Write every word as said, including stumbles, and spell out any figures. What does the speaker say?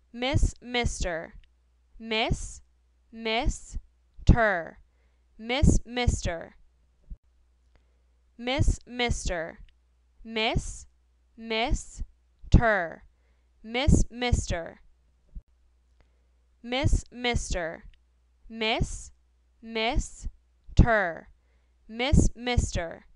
Miss, Mister, Miss, Miss, Ter, Miss, Mister, Miss, Mister, Miss, Miss, Ter, Miss, Mister, Miss, Mister, Miss, Miss, Ter, Miss, Mister.